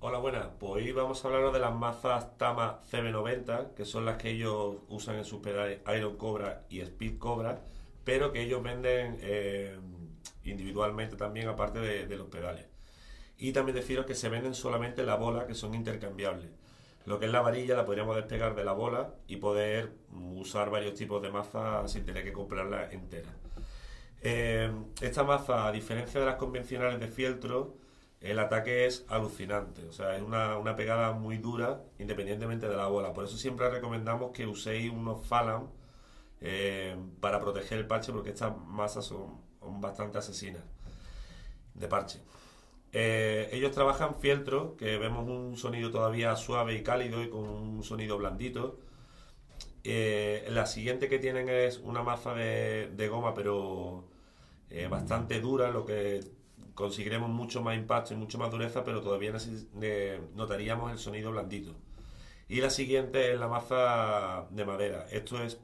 Hola, buenas. Pues hoy vamos a hablar de las mazas Tama CB90, que son las que ellos usan en sus pedales Iron Cobra y Speed Cobra, pero que ellos venden individualmente también, aparte de los pedales. Y también deciros que se venden solamente la bola, que son intercambiables. Lo que es la varilla la podríamos despegar de la bola y poder usar varios tipos de mazas sin tener que comprarla entera. Esta maza, a diferencia de las convencionales de fieltro, el ataque es alucinante. O sea, es una pegada muy dura independientemente de la bola. Por eso siempre recomendamos que uséis unos Phalanx para proteger el parche, porque estas masas son bastante asesinas de parche. Ellos trabajan fieltro, que vemos un sonido todavía suave y cálido y con un sonido blandito. La siguiente que tienen es una maza de goma, pero bastante dura, lo que conseguiremos mucho más impacto y mucho más dureza, pero todavía notaríamos el sonido blandito. Y la siguiente es la maza de madera. Esto es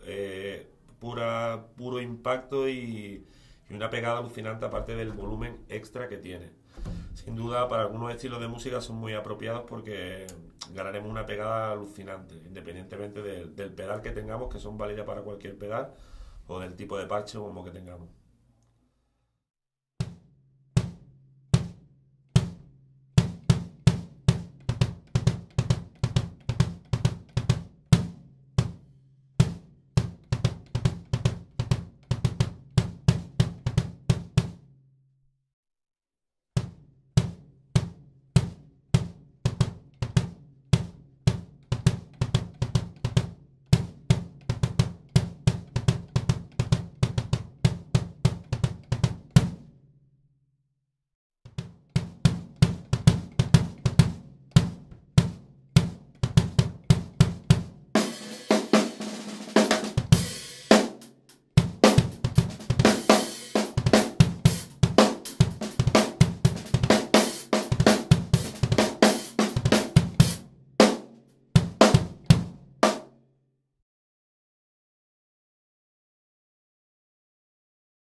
puro impacto y una pegada alucinante, aparte del volumen extra que tiene. Sin duda, para algunos estilos de música son muy apropiados porque ganaremos una pegada alucinante, independientemente del pedal que tengamos, que son válidas para cualquier pedal, o del tipo de parche o como que tengamos.